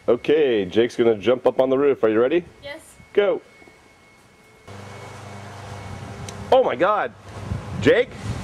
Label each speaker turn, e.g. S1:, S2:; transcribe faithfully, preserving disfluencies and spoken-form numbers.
S1: Okay, Jake's gonna jump up on the roof. Are you ready?
S2: Yes.
S1: Go. Oh my God. Jake?